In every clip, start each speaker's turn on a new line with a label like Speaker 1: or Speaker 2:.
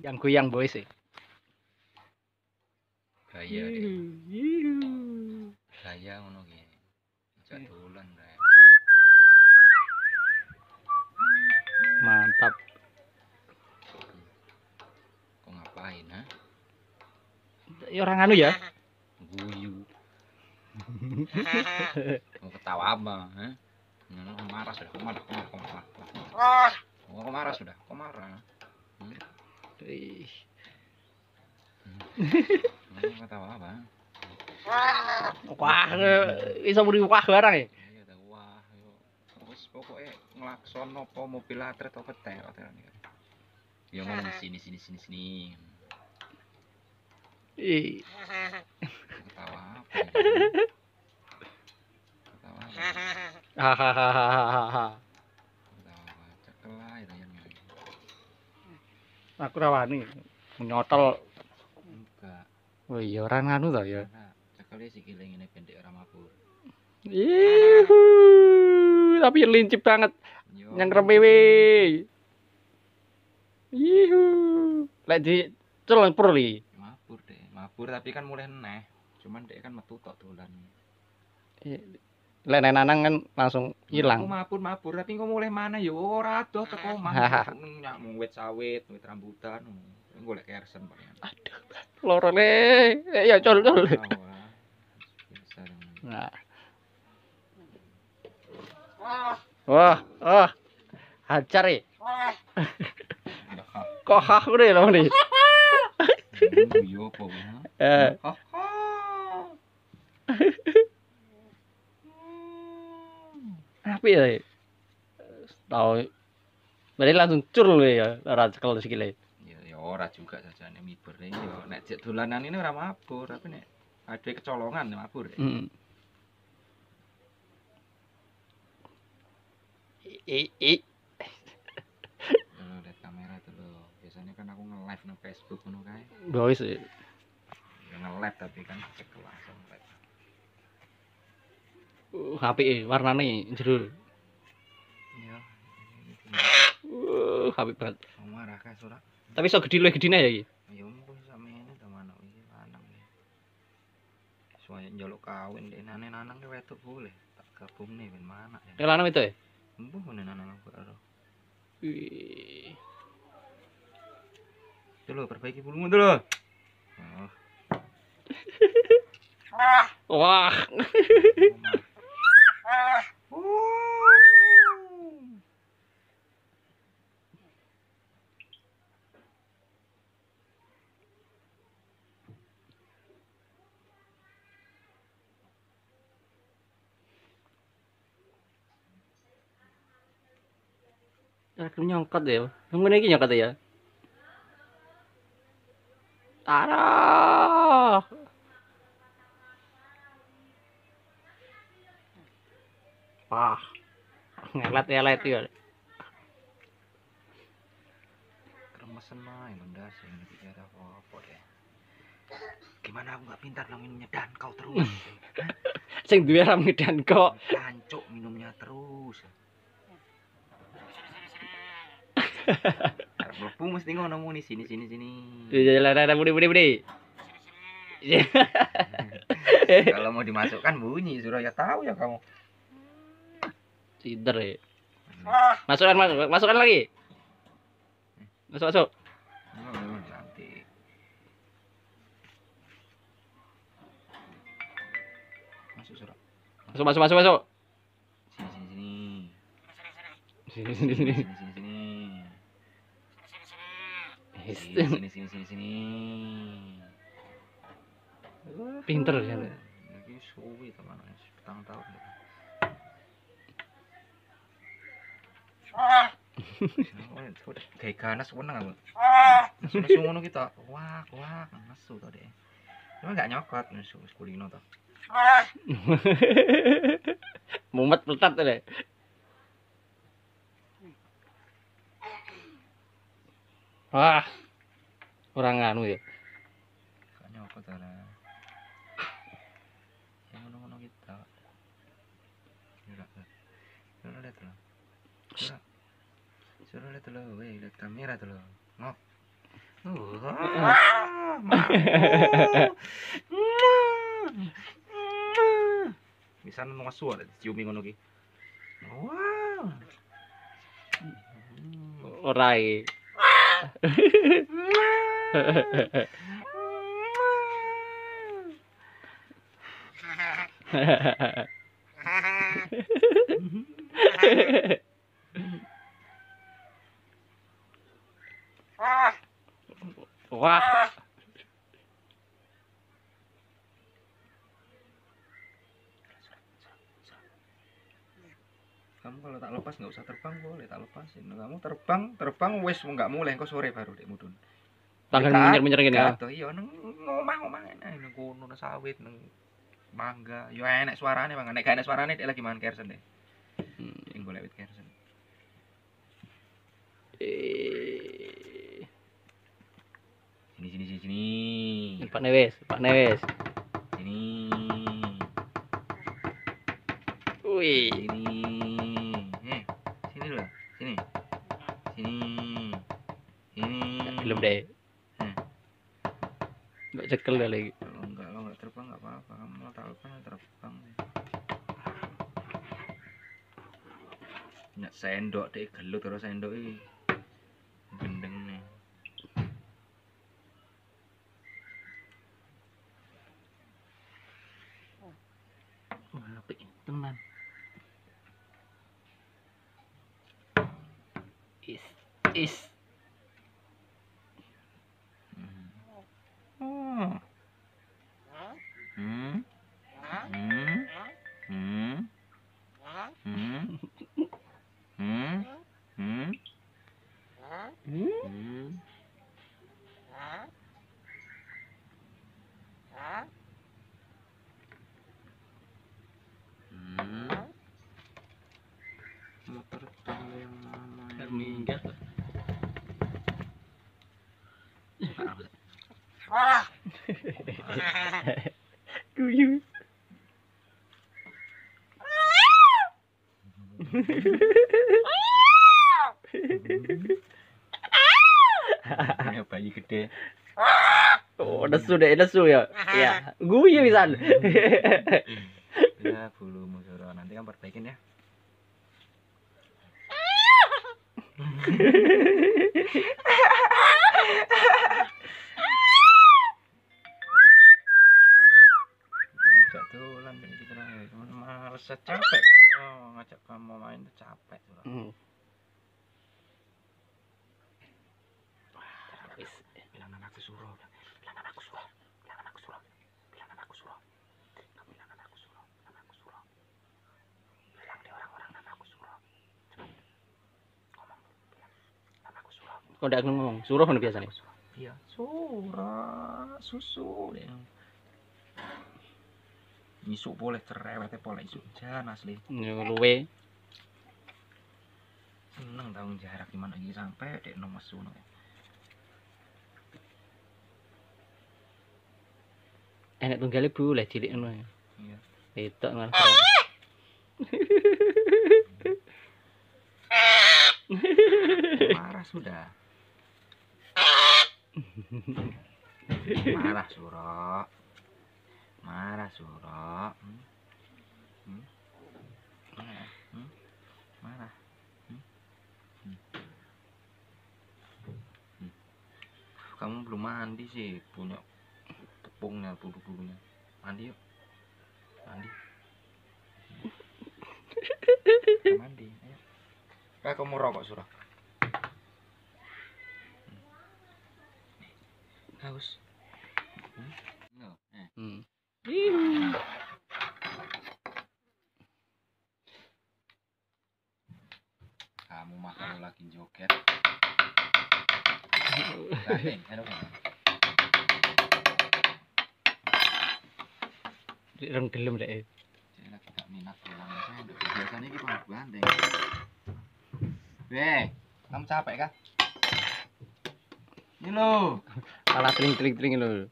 Speaker 1: Yang goyang boy sih.
Speaker 2: Gaya deh.
Speaker 1: Yuhu.
Speaker 2: Gaya ngono ki. Jak dolan rek.
Speaker 1: Mantap.
Speaker 2: Kok ngapain ha?
Speaker 1: Ya orang anu ya.
Speaker 2: Guyu. Mau ketawa apa? Ha? Marah sudah, kok marah. Kok marah sudah, kok marah.
Speaker 1: Ih.
Speaker 2: Mau ketawa apa?
Speaker 1: Wah, iso muni wah barang ya.
Speaker 2: Iya ta wah yo. Wis pokoke nglakson apa mobil atret apa petel nih. Ya ngomong sini.
Speaker 1: Ih.
Speaker 2: Ketawa apa? Ini? Ketawa apa?
Speaker 1: Hahaha.
Speaker 2: Ketawa cekelai ta yang ini.
Speaker 1: Aku rawani nyotol.
Speaker 2: Enggak.
Speaker 1: Oh iya orang anu ta ya.
Speaker 2: Karena cekele sikile ngene pendek ora mabur.
Speaker 1: Ihu, tapi lincip banget.
Speaker 2: Yo.
Speaker 1: Yang remewe. Ihu. Lek di celeng perli.
Speaker 2: Mabur deh. Mabur tapi kan mulai neh. Cuman dek kan metu tok dolan.
Speaker 1: Lek nanang kan langsung hilang.
Speaker 2: Aku mabur tapi kok mulai mana yo ora adoh teko omah. Nyak wit sawit, wit rambutan. Golek kersen palingan.
Speaker 1: Aduh, loro le. Ya col.
Speaker 2: Biasa dong.
Speaker 1: Nah. Wah. Hajar ya. Kok hah udah lho nih.
Speaker 2: Yo apa
Speaker 1: Apa ya? Tahu. Berarti langsung cur lho ya, ora cekel sikile.
Speaker 2: Ya ora juga sajane miber yo. Nek jek dolanan ini ora mabur, tapi nek ada kecolongan mabur.
Speaker 1: Heeh.
Speaker 2: Lihat kamera tuh lo. Biasanya kan aku nge-live nang Facebook ngono kae.
Speaker 1: Boys.
Speaker 2: Ya nge-live tapi kan cekel langsung live.
Speaker 1: HP warnane jero.
Speaker 2: Iya.
Speaker 1: HP banget.
Speaker 2: Marah kae surat.
Speaker 1: Tapi iso gedhi luwih gedine ya iki.
Speaker 2: Ya mung sampeyan ta manuk iki lanang. Soale njaluk kawin dek nanang ke wedok boleh. Tak gabungne ben mana ya.
Speaker 1: Lanang itu ya?
Speaker 2: Embuh meneh nanang aku karo.
Speaker 1: Wih.
Speaker 2: Itu lo perbaiki bulumu tuh lo.
Speaker 1: Wah. Aku nyongkot ya. Ngene iki nyongkot ya. Arah. Wah. Ngelet ya.
Speaker 2: Kremesen main benda sih ini apa deh. Gimana aku nggak pintar dong minumnya dan kau terus.
Speaker 1: Sing duwe Ramadan kok.
Speaker 2: Kancuk minumnya terus. Mlebu mesti ngono muni sini.
Speaker 1: Ya budi.
Speaker 2: Kalau mau dimasukkan bunyi Suraya tahu ya kamu.
Speaker 1: Cider ya. Masukkan lagi. Masuk.
Speaker 2: Cantik. Masuk Surah.
Speaker 1: Masuk.
Speaker 2: Sini.
Speaker 1: Sini.
Speaker 2: Sini.
Speaker 1: Pinter ya.
Speaker 2: Lagi suwi teman petang tahun. Kayak ganas weneng aku. Nesu ngono kita. Wah, nesu to deh. Cuma enggak nyokot nesu kulino to.
Speaker 1: Mumet petat deh. Wah. Orang anu ya.
Speaker 2: Enggak nyokot lah. Yang ngono kita. Lihat lo. Suruh lihat lo, lihat kamera tuh lo. Ngok. Bisa nang asu ada diciumi ngono ki. Wah.
Speaker 1: Ora iki. Wah.
Speaker 2: Kamu kalau tak lepas nggak usah terbang, boleh tak lepasin. Kamu terbang wes nggak mulai, engko sore baru dek mudun.
Speaker 1: Tangan menyer-menyer gini ya.
Speaker 2: Tuh iya nang ngomong-ngomong enak nang kono nang sawit nang mangga. Yo enak suarane Bang. Nek gak enak suarane dek lagi mangan kersen deh. Yang golek wit kersen. Sini.
Speaker 1: Pak Newes.
Speaker 2: Sini.
Speaker 1: Wih.
Speaker 2: Sini dulu. Sini.
Speaker 1: Belum deh. Nggak cekel lagi.
Speaker 2: Kalau nggak terbang nggak apa-apa. Kamu tak lupa terbang. Nyak sendok deh, gelut terus sendok ini. Gendeng nih. Wah, apik tenan.
Speaker 1: Is.
Speaker 2: Motor tangga yang mana
Speaker 1: Minggat. Guyu.
Speaker 2: ini bayi gede.
Speaker 1: Oh, nesu ya. Ya, guyu pisan.
Speaker 2: Ya bulumu Suro, nanti kan perbaikin ya. Jatulan ini kita males capek kalau ngajak kamu main tuh capek Suro. Bilang anakku Suro. Bilang anakku Suro. Kamu bilang anakku Suro. Bilang deh orang-orang anakku Suro. Cepat. Ngomong. Bilang anakku Suro.
Speaker 1: Kok ndak ngomong? Suruh kan biasanya.
Speaker 2: Iya, Suro. Susu deh. Isuk boleh cerewetnya boleh isuk jan asli.
Speaker 1: Luwe.
Speaker 2: Seneng tahun jarak gimana lagi sampai dek nomor suno.
Speaker 1: Enak tunggale boleh cilik ngono.
Speaker 2: Iya.
Speaker 1: Itu nang.
Speaker 2: Marah sudah. Marah Suro. Marah. Kamu belum mandi sih, punya tepungnya, bulu-bulunya. Mandi yuk. Mandi, ayo. Kamu rokok Suro. Haus. Kamu mah kalau lagi joget.
Speaker 1: Rem gelem dek.
Speaker 2: Saya lagi gak minat pulang saya. Biasanya kita mau gandeng. Kamu capek kah? Ini lo.
Speaker 1: Salah tring lho.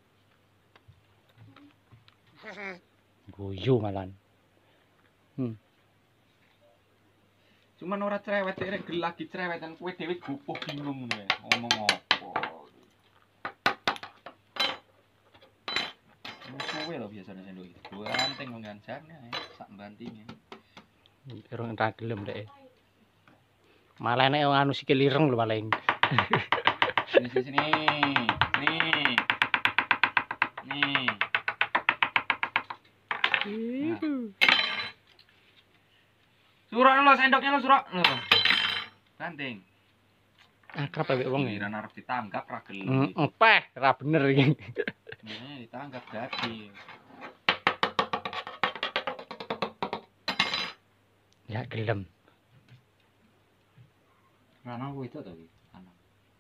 Speaker 1: Guyu malan.
Speaker 2: Cuman ora cerewet lagi cerewetan kowe dhewe gupuh bingung ngono ya. Ngomong apa. biasanya sendok itu. Banteng menggancangnya ya, sak bantingnya.
Speaker 1: Irung ra gelem dek. Malah nek anu sikil ireng lho paling.
Speaker 2: Sini sini sini. Nih. Nih. Surok lo sendoknya lo surok lo. Banting.
Speaker 1: Akrab awake wong
Speaker 2: Kira
Speaker 1: ya.
Speaker 2: arep ditangkap ra gelem.
Speaker 1: Empeh, ra bener iki.
Speaker 2: Ditangkap dadi.
Speaker 1: Ya gelem.
Speaker 2: Ranau itu to iki. Anak.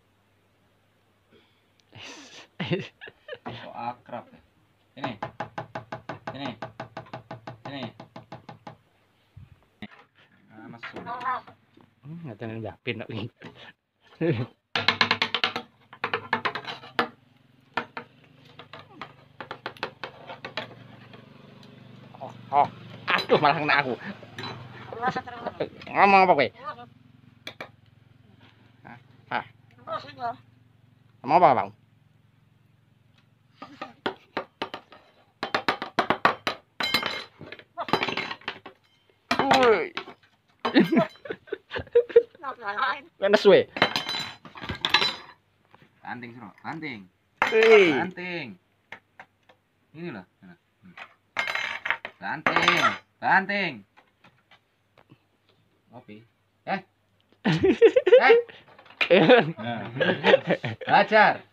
Speaker 2: Kok akrab ya. Ini. Ini. Ini. Ah, masuk.
Speaker 1: Ngaten Mbah Pin kok iki. Oh, aduh malah kena aku. Ngomong apa kowe? Hah? Ngomong apa, Bang? Woi. Panas we.
Speaker 2: Banting surok, banting.
Speaker 1: Hei.
Speaker 2: Banting. Ini loh. Banting, banting. Kopi. Ajar.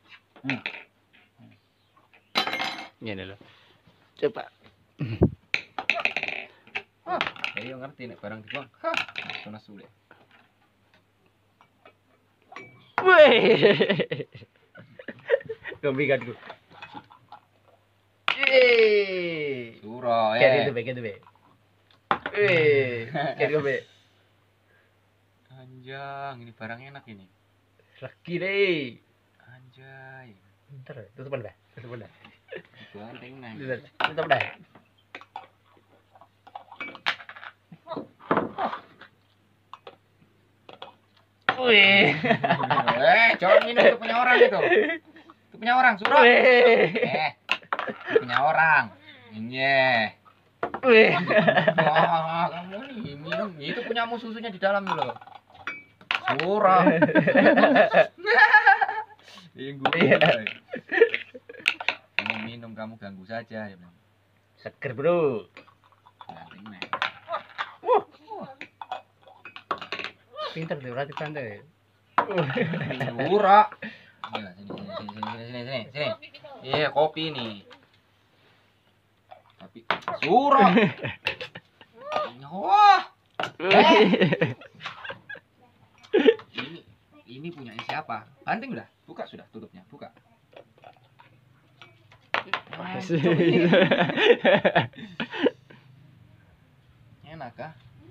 Speaker 1: Ngene lho. Coba.
Speaker 2: Ayo ngerti nek barang dibuang. Hah, sono sulit.
Speaker 1: Weh. Kombikanku.
Speaker 2: Suro
Speaker 1: Kayak gitu be. Kayak gitu be.
Speaker 2: Anjang, ini barang enak ini.
Speaker 1: Lagi deh.
Speaker 2: Anjay.
Speaker 1: Bentar, tutupan dah. Tutupan dah.
Speaker 2: Banting nang.
Speaker 1: Tutup dah. Wih.
Speaker 2: Jangan minum, itu punya orang itu. Itu punya orang, Suro. Itu punya orang. Iya.
Speaker 1: Wih.
Speaker 2: Wah, kamu nih minum. Itu punyamu, susunya di dalam loh. Suro. Kamu minum, kamu ganggu saja.
Speaker 1: Seger bro. Pinter tuh, berarti santai.
Speaker 2: Suro. Sini. Iya, kopi nih. Tapi Suro. Wah. Ini punya siapa? Banting udah, buka sudah tutupnya, buka. Enak kah?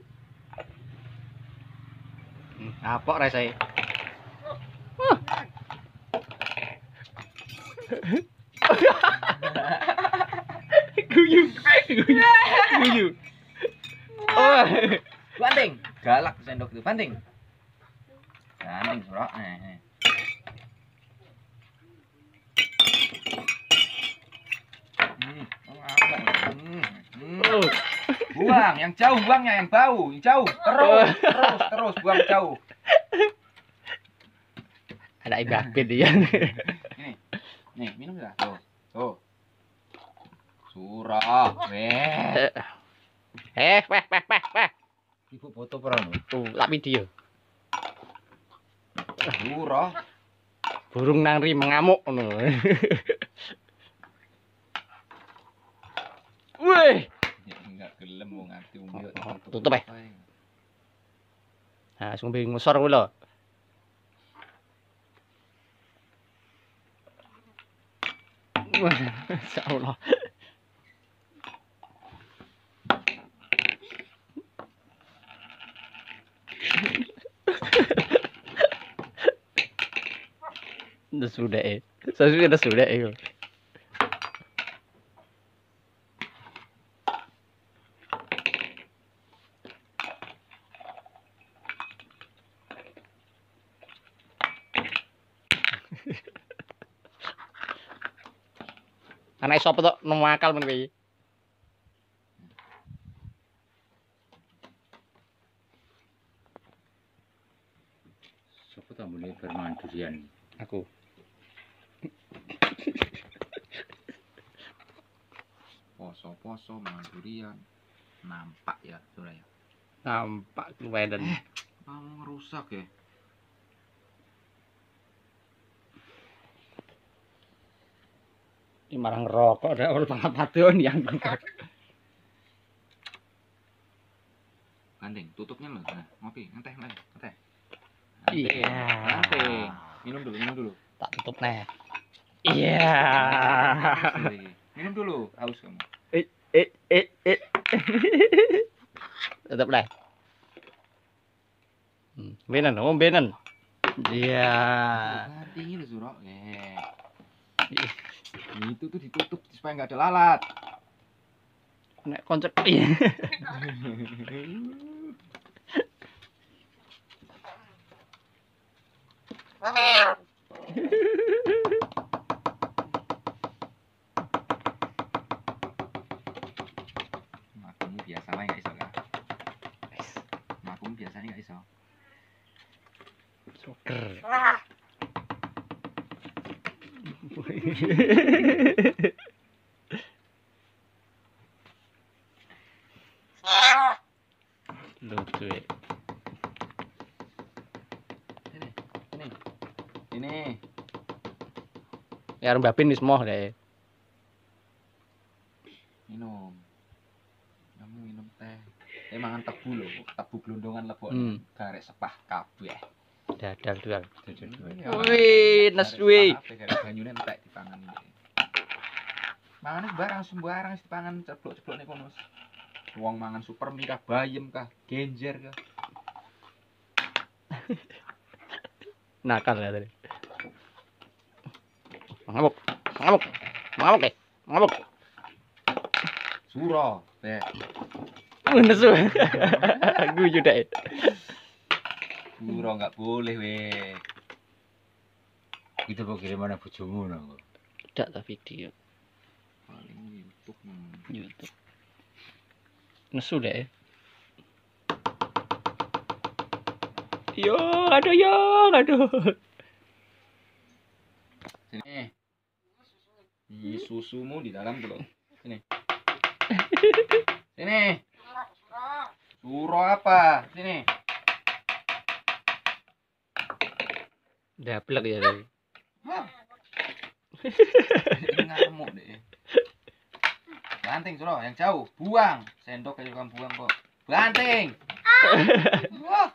Speaker 1: Apa rasanya? Guyu. Oh,
Speaker 2: Banting, galak sendok itu, banting. Banting, Suro. Buang, yang jauh buangnya, yang bau, yang jauh. Terus buang jauh.
Speaker 1: ada ibabit dia.
Speaker 2: Nih, minum enggak? Tuh. Suro, weh.
Speaker 1: Weh.
Speaker 2: Ibu foto peran.
Speaker 1: Tuh, lak video.
Speaker 2: Suro.
Speaker 1: Burung nangri mengamuk ngono. Wih.
Speaker 2: Enggak gelem mau ngerti
Speaker 1: Tutup ya. Nah, sumber ngusor kuwi lho. Insyaallah. Sudah. Sudah. Anak sapa tok nemu akal men kowe.
Speaker 3: Sopo tambune bermangan durian?
Speaker 1: Aku.
Speaker 2: Poso-poso mangan durian. Nampak ya, Suraya.
Speaker 1: Nampak lumayan.
Speaker 2: Kamu ngerusak ya.
Speaker 1: Ini marang ngerokok ada orang pangapadon yang
Speaker 2: Gandeng, tutupnya loh. Nah, ngopi, ngenteh.
Speaker 1: Iya.
Speaker 2: Ngenteh. Minum dulu.
Speaker 1: Tak tutup nih. Iya.
Speaker 2: Minum dulu, haus kamu.
Speaker 1: Tutup nih. Benan, benan. Iya.
Speaker 2: Ganti ini Suro. Itu tuh ditutup supaya nggak ada lalat.
Speaker 1: Nek konsep iya.
Speaker 2: Makumu biasa lah nggak iso kan? Makumu biasanya nggak iso.
Speaker 1: Suker. Lucu ya.
Speaker 2: Ini.
Speaker 1: Ya Mbapin wis moh deh.
Speaker 2: Minum. Kamu minum teh. Mangan tebu lho, tebu glondongan lebok. Garek sepah kabeh.
Speaker 1: Dadal dual.
Speaker 2: Iya.
Speaker 1: Wih, neswi.
Speaker 2: Garek banyune entek dipangan iki. Mangane sembarang dipangan ceblok-ceblok nek kono. Wong mangan super mie kah, bayem kah, genjer kah.
Speaker 1: Nakal ya tadi. Mabuk.
Speaker 2: Suro, teh.
Speaker 1: Nesu. Guyu deh.
Speaker 2: Suro enggak boleh we.
Speaker 3: Itu kok kiriman bojomu nang.
Speaker 1: Tidak tak video.
Speaker 2: Paling YouTube.
Speaker 1: YouTube. Nesu deh. Yo, aduh.
Speaker 2: Sini. Ini susumu di dalam tuh loh. Sini. Sini. Suro apa? Sini.
Speaker 1: Daplek ya tadi.
Speaker 2: Ngamuk deh. Banting Suro, yang jauh. Buang. Sendok aja kamu buang kok. Banting. Wah.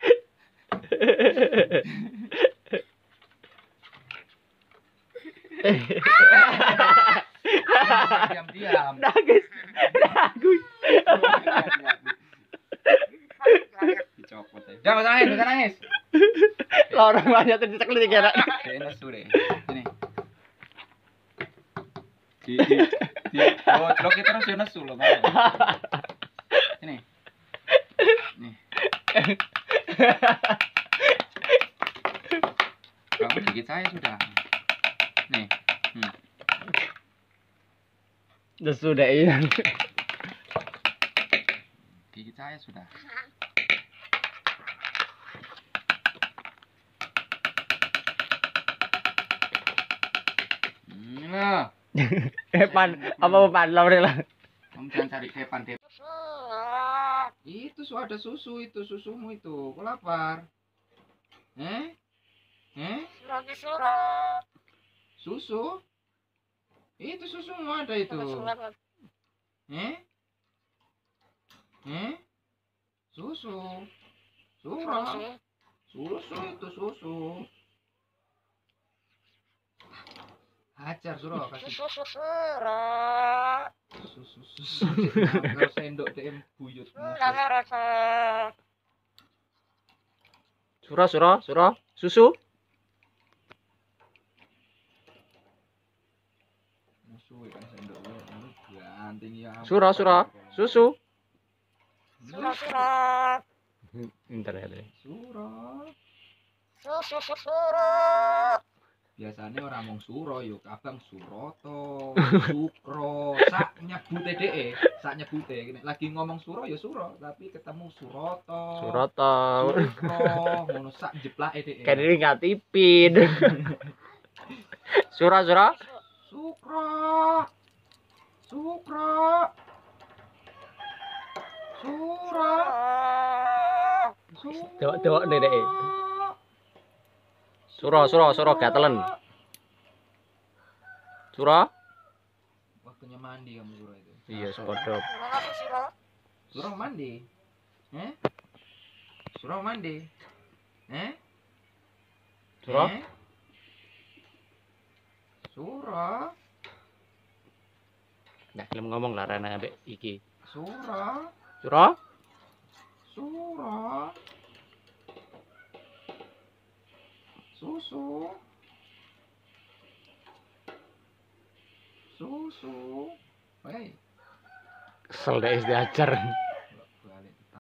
Speaker 2: Diam.
Speaker 1: Nangis.
Speaker 2: Dicopot ya. Jangan nangis.
Speaker 1: Lorong banyak tadi ceklik kira.
Speaker 2: Nesu deh. Sini. Oh, celok kita terus nesu loh. Sini. Nih. Kamu gigit saya sudah. Nih.
Speaker 1: Sudah iya.
Speaker 2: Gigit saya sudah. Nah.
Speaker 1: Pan laure lah.
Speaker 2: Kamu jangan cari depan. Itu ada susu itu, susumu itu. Kau lapar? Susu? Itu susumu ada itu. Susu. Susu itu susu. Hajar Suro kasih. Susu. Kalau sendok DM buyut.
Speaker 1: Suro. Susu.
Speaker 2: Susu kan sendok ganting ya.
Speaker 1: Suro. Susu. Bentar ya deh.
Speaker 2: Suro.
Speaker 4: Susu.
Speaker 2: Biasanya orang mung Suro yo kabang Suroto, Sukro, sak nyebute dhek, sak nyebute nek lagi ngomong Suro ya Suro, tapi ketemu Suroto.
Speaker 1: Surata.
Speaker 2: Sukro, ngono sak jeplake dhek.
Speaker 1: Kan ini ngatipin. Sura.
Speaker 2: Sukro. Sukro. Suro.
Speaker 1: Dewak nih dek. Sura gatelen. Sura?
Speaker 2: Waktunya mandi kamu Suro itu.
Speaker 1: Iya, sepodo.
Speaker 2: Suro mandi. Suro mandi.
Speaker 1: Sura?
Speaker 2: Suro.
Speaker 1: Nggak gelem ngomong lah Rena ambek iki.
Speaker 2: Suro.
Speaker 1: Sura?
Speaker 2: Suro. Susu. Susu. Hei.
Speaker 1: Kesel deh diajar.